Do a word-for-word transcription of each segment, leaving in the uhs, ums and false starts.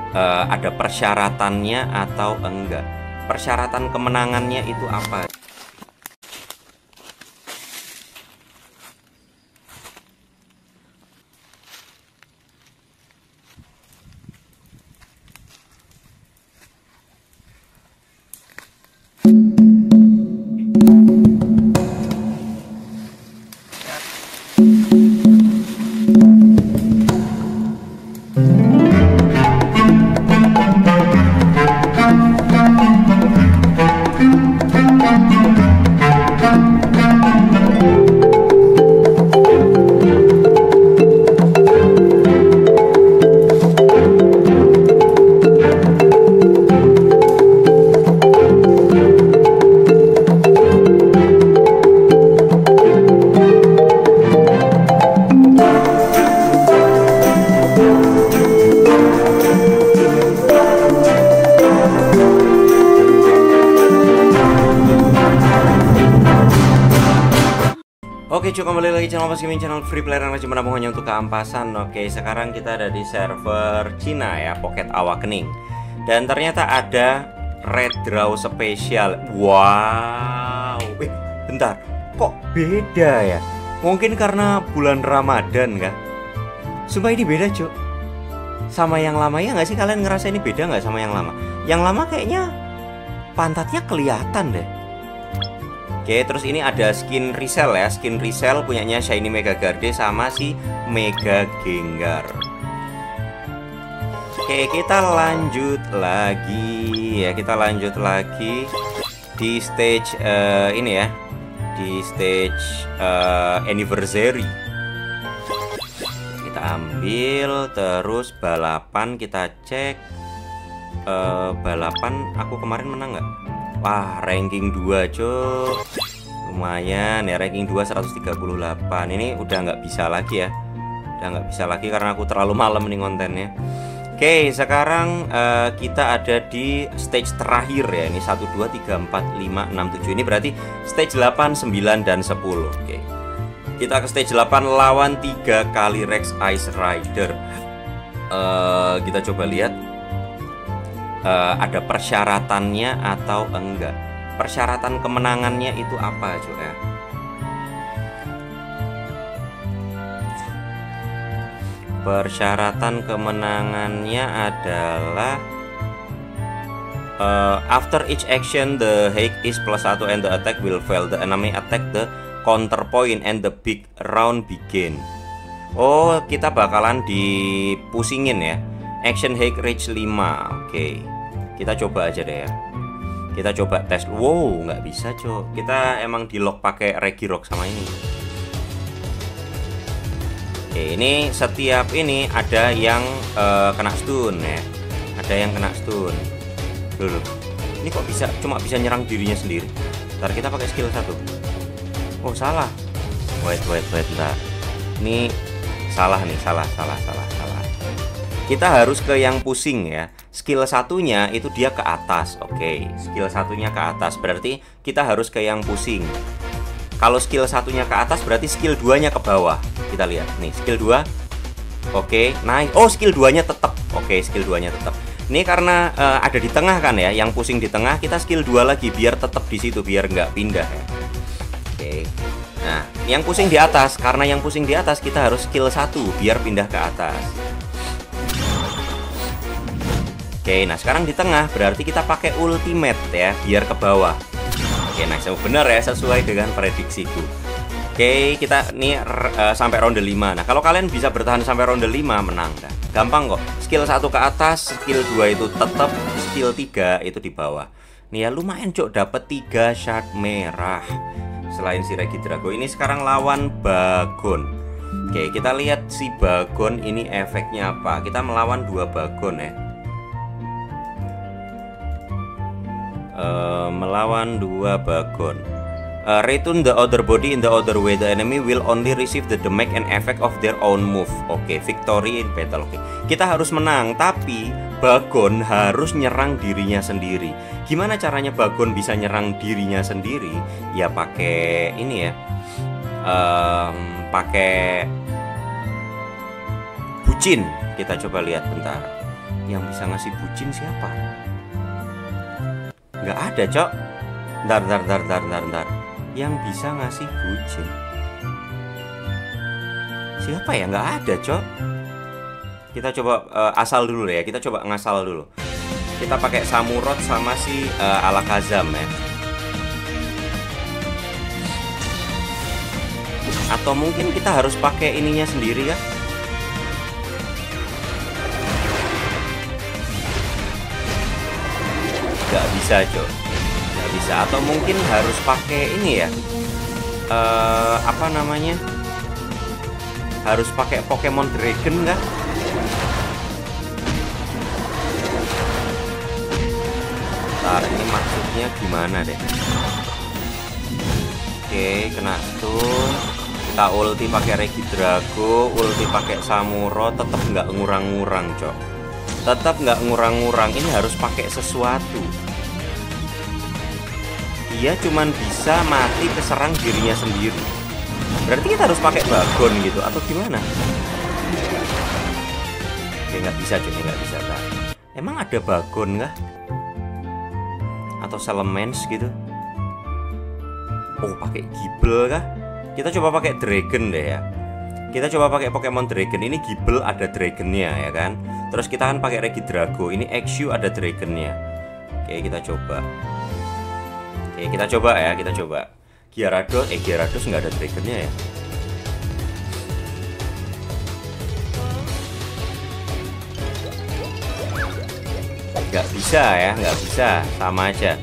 uh, ada persyaratannya atau enggak. Persyaratan kemenangannya itu apa? Oke cuy, kembali lagi channel Mas Gaming, channel free player yang lagi menabung hanya untuk keampasan. Oke, sekarang kita ada di server Cina ya, Pocket Awakening. Dan ternyata ada Red Draw Special. Wow. Eh, bentar. Kok beda ya? Mungkin karena bulan Ramadan kah? Sumpah ini beda cuy. Sama yang lama ya nggak sih? Kalian ngerasa ini beda nggak sama yang lama? Yang lama kayaknya pantatnya kelihatan deh. Oke, terus ini ada skin resell ya, skin resell punyanya Shiny Mega Garde sama si Mega Gengar. Oke, kita lanjut lagi ya, kita lanjut lagi di stage uh, ini ya, di stage uh, anniversary. Kita ambil, terus balapan kita cek. Uh, balapan aku kemarin menang nggak? Wah, ranking dua cuy. Lumayan ya, ranking dua seratus tiga puluh delapan. Ini udah nggak bisa lagi ya. Udah nggak bisa lagi karena aku terlalu malam nih kontennya. Oke, sekarang uh, kita ada di stage terakhir ya. Ini satu, dua, tiga, empat, lima, enam, tujuh. Ini berarti stage delapan, sembilan, dan sepuluh. Oke, kita ke stage delapan lawan tiga kali Rex Ice Rider. uh, Kita coba lihat Uh, ada persyaratannya atau enggak. Persyaratan kemenangannya itu apa juga? Persyaratan kemenangannya adalah uh, after each action the hack is plus satu and the attack will fail. The enemy attack the counter point and the big round begin. Oh, kita bakalan dipusingin ya. Action hack reach lima. Oke, okay. Kita coba aja deh ya. Kita coba tes. Wow, nggak bisa cok. Kita emang di lock pakai Regirock sama ini. Oke, ini setiap ini ada yang uh, kena stun ya. Ada yang kena stun. Dulu. Ini kok bisa cuma bisa nyerang dirinya sendiri. Ntar kita pakai skill satu. Oh salah. Wait wait wait ntar. Ini salah nih, salah salah salah salah. Kita harus ke yang pusing ya. Skill satunya itu dia ke atas. Oke, skill satunya ke atas berarti kita harus ke yang pusing. Kalau skill satunya ke atas berarti skill duanya ke bawah. Kita lihat nih, skill dua. Oke, naik. Oh, skill duanya tetap. Oke, skill duanya tetap. Ini karena uh, ada di tengah kan ya, yang pusing di tengah, kita skill dua lagi biar tetap di situ, biar nggak pindah ya. Oke. Nah, yang pusing di atas, karena yang pusing di atas kita harus skill satu biar pindah ke atas. Oke, nah sekarang di tengah berarti kita pakai ultimate ya, biar ke bawah. Oke, nah benar ya, sesuai dengan prediksiku. Oke, kita nih uh, sampai ronde lima. Nah, kalau kalian bisa bertahan sampai ronde lima, menang dah. Gampang kok. Skill satu ke atas, skill dua itu tetap, skill tiga itu di bawah. Nih ya lumayan cok, dapat tiga shard merah. Selain si Regidrago, ini sekarang lawan Bagon. Oke, kita lihat si Bagon ini efeknya apa. Kita melawan dua Bagon ya. Uh, melawan dua Bagon. Uh, return the other body in the other way. The enemy will only receive the damage and effect of their own move. Oke, okay, victory in battle. Oke, okay. Kita harus menang, tapi Bagon harus nyerang dirinya sendiri. Gimana caranya Bagon bisa nyerang dirinya sendiri? Ya pakai ini ya, um, pakai bucin. Kita coba lihat bentar. Yang bisa ngasih bucin siapa? Nggak ada, Cok. Ntar, ntar, ntar, ntar, ntar, ntar. Yang bisa ngasih bucin siapa ya? Nggak ada, Cok. Kita coba uh, asal dulu ya. Kita coba ngasal dulu. Kita pakai Samurott sama si uh, Alakazam ya. Atau mungkin kita harus pakai ininya sendiri ya. Gak bisa, Cok. Gak bisa. Atau mungkin harus pakai ini ya. Uh, apa namanya? Harus pakai Pokemon Dragon kah? Ntar ini maksudnya gimana deh? Oke, kena stun. Kita ulti pakai Regidrago, ulti pakai Samurott, tetap nggak ngurang-ngurang, Cok. Tetap nggak ngurang-ngurang. Ini harus pakai sesuatu. Dia cuman bisa mati keserang dirinya sendiri. Berarti kita harus pakai Bagon gitu atau gimana? Oke, nggak bisa, Cok. Nggak bisa, Kak. Emang ada Bagon nggak? Atau Salamence gitu? Oh, pakai Gible kah? Kita coba pakai Dragon deh ya. Kita coba pakai Pokemon Dragon. Ini Gible ada Dragonnya ya kan. Terus kita kan pakai Regidrago. Ini X-U ada Dragonnya. Oke, kita coba. Oke, kita coba ya. Kita coba. Gyarados, eh Gyarados nggak ada Dragonnya ya. Nggak bisa ya, nggak bisa. Sama aja.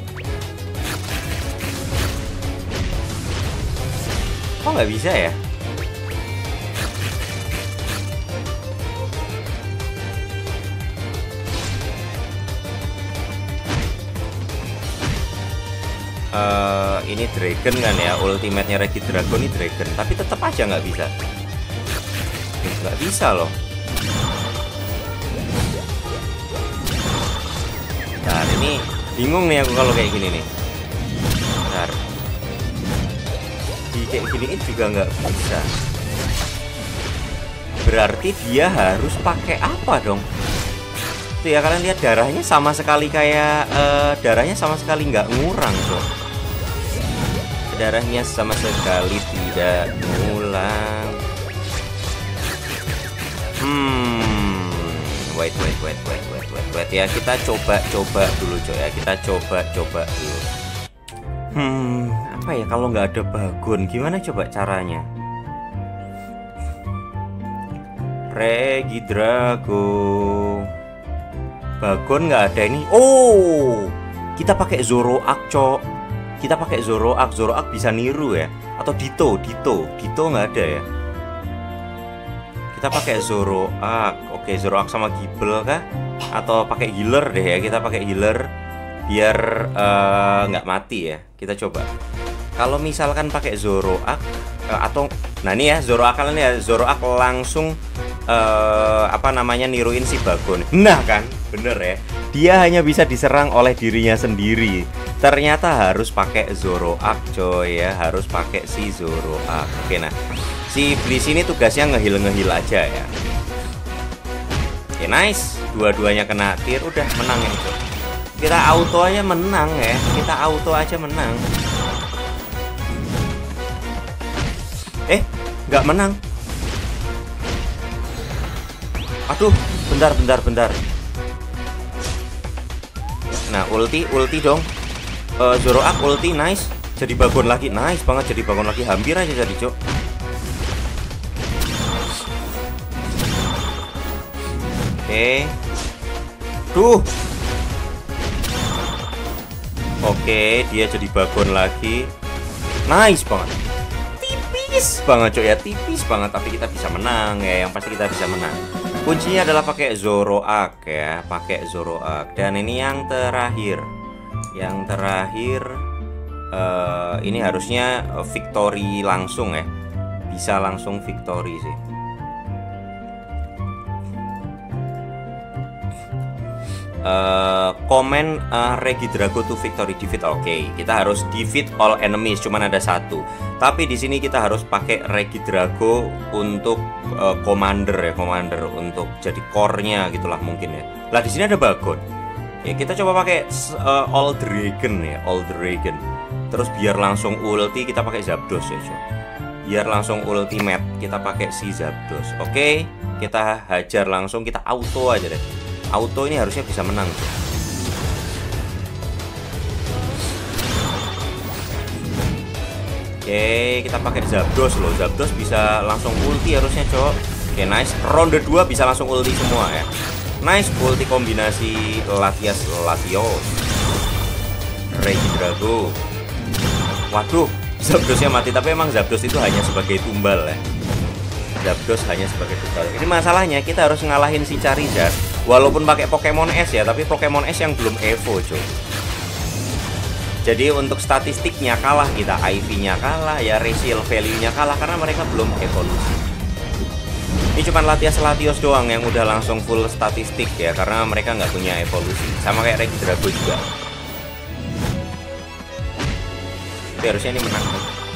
Kok nggak bisa ya? Uh, ini Dragon kan ya, ultimate-nya Regidrago ini Dragon, tapi tetap aja nggak bisa. Nggak bisa loh. Nah ini bingung nih aku kalau kayak gini nih. Bentar. Di kayak giniin juga nggak bisa. Berarti dia harus pakai apa dong? Tuh ya, kalian lihat darahnya sama sekali kayak uh, darahnya sama sekali nggak ngurang tuh. Darahnya sama sekali tidak ngulang. Hmm, wait, wait, wait, wait, wait, wait, wait ya. Kita coba-coba dulu, coy ya. Kita coba-coba dulu. Hmm, apa ya kalau nggak ada Bagon? Gimana coba caranya? Regidrago. Bagon nggak ada ini. Oh, kita pakai Zoroark, cok. Kita pakai Zoroark. Zoroark bisa niru ya. Atau Ditto, Ditto, Ditto nggak ada ya. Kita pakai Zoroark. Oke, Zoroark sama Gible kah? Atau pakai healer deh ya. Kita pakai healer biar nggak uh, mati ya. Kita coba. Kalau misalkan pakai Zoroark uh, atau nah ini ya Zoroark kalian ya, Zoroark langsung uh, apa namanya niruin si Bagon. Nah kan, bener ya. Dia hanya bisa diserang oleh dirinya sendiri. Ternyata harus pakai Zoroark, coy ya. Harus pakai si Zoroark. Oke, nah si Bliss ini tugasnya ngehil ngehil aja ya. Oke, nice. Dua-duanya kena tir, udah menang ya, coy. Kita auto aja menang ya. Kita auto aja menang. Eh, nggak menang. Aduh, bentar, bentar, bentar. Nah, ulti, ulti dong. Uh, Zoroark ulti, nice. Jadi Bagon lagi, nice banget. Jadi Bagon lagi, hampir aja jadi, cok. Oke. Okay. Tuh. Oke, okay, dia jadi Bagon lagi. Nice banget. Tipis banget, cok ya. Tipis banget, tapi kita bisa menang ya. Yang pasti kita bisa menang. Kuncinya adalah pakai Zoroark ya, pakai Zoroark. Dan ini yang terakhir. Yang terakhir uh, ini harusnya victory langsung ya. Bisa langsung victory sih. uh, comment uh, Regidrago to victory defeat. Oke, okay. Kita harus defeat all enemies, cuman ada satu. Tapi di sini kita harus pakai Regidrago untuk uh, commander ya, commander untuk jadi core-nya gitulah mungkin ya. Lah di sini ada Bagon. Ya kita coba pakai uh, all dragon ya, all dragon. Terus biar langsung ulti kita pakai Zapdos ya, coy. Biar langsung ultimate kita pakai si Zapdos. Oke, okay, kita hajar langsung, kita auto aja deh. Auto ini harusnya bisa menang, coy. Oke, okay, kita pakai Zapdos loh. Zapdos bisa langsung ulti harusnya, coy. Oke, okay, nice. Ronde dua bisa langsung ulti semua ya. Nice, ulti kombinasi Latias Latios. Regidrago. Waduh, Zapdosnya mati, tapi emang Zapdos itu hanya sebagai tumbal ya. Zapdos hanya sebagai tumbal. Ini masalahnya kita harus ngalahin si Charizard walaupun pakai Pokemon S ya, tapi Pokemon S yang belum Evo, coy. Jadi untuk statistiknya kalah kita, I V-nya kalah, ya resale value-nya kalah karena mereka belum evolusi. Ini cuma Latias Latios doang yang udah langsung full statistik ya, karena mereka nggak punya evolusi. Sama kayak Regidrago juga. Tapi harusnya ini menang.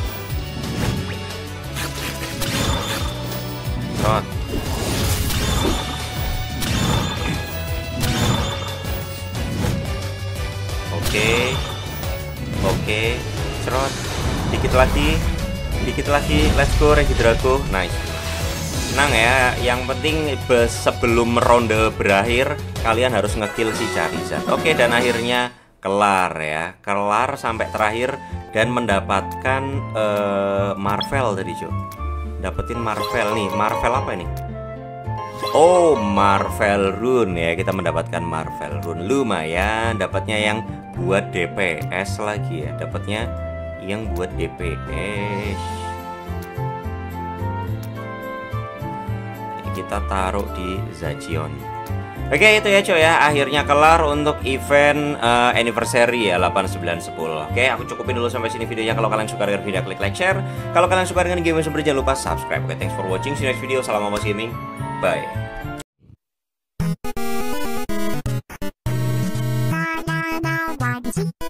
Shot. Oke. Oke, cerot. Dikit lagi. Dikit lagi. Let's go Regidrago. Nice. Menang ya. Yang penting sebelum ronde berakhir kalian harus ngekill si Charizard. Oke, dan akhirnya kelar ya. Kelar sampai terakhir. Dan mendapatkan uh, Marvel tadi, cuy. Dapetin Marvel nih. Marvel apa ini? Oh, Marvel Rune ya. Kita mendapatkan Marvel Rune. Lumayan. Dapatnya yang buat D P S lagi ya. Dapatnya yang buat D P S. Kita taruh di Zacian. Oke, itu ya coy ya, akhirnya kelar untuk event uh, anniversary ya delapan, sembilan, sepuluh. Oke, aku cukupin dulu sampai sini videonya. Kalau kalian suka dengan video, klik like, share. Kalau kalian suka dengan game seperti, jangan lupa subscribe. Oke, thanks for watching. See you next video. Salam Amos Gaming. Bye.